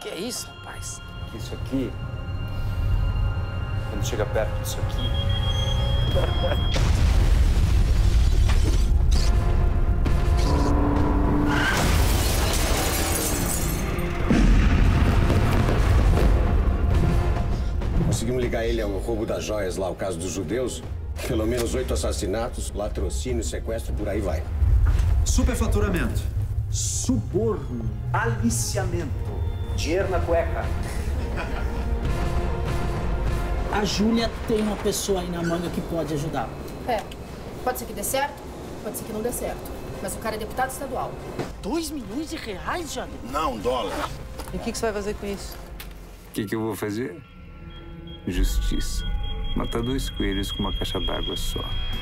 Que é isso, rapaz? Que isso aqui, quando chega perto disso aqui... Conseguimos ligar ele ao roubo das joias lá, o caso dos judeus. Pelo menos 8 assassinatos, latrocínio, sequestro, por aí vai. Superfaturamento. Suborno. Aliciamento. Dinheiro na cueca. A Júlia tem uma pessoa aí na manga que pode ajudar. É. Pode ser que dê certo, pode ser que não dê certo. Mas o cara é deputado estadual. 2 milhões de reais, Jânio? Não, dólar. E o que você vai fazer com isso? O que eu vou fazer? Justiça. Matar 2 coelhos com uma caixa d'água só.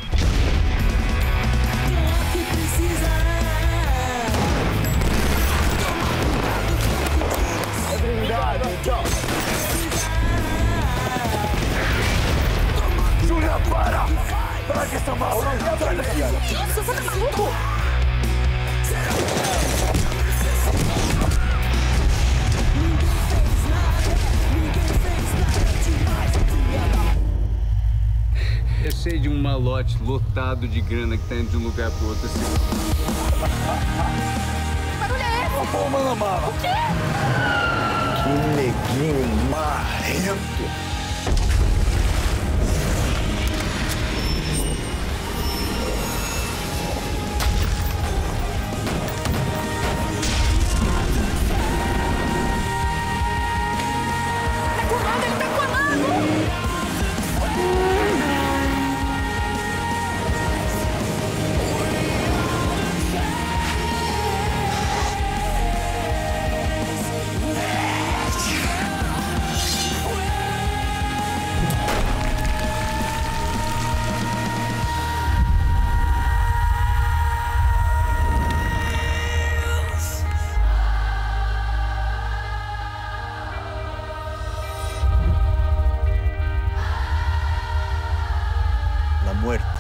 Obrigado, tchau. Júlia, para! Para que essa mal! Sai daqui! Nossa, você tá maluco? Eu sei de um malote lotado de grana que tá indo de um lugar pro outro assim. Que barulho é esse? O quê? Que neguinho marrento! Ele tá colando! La muerte.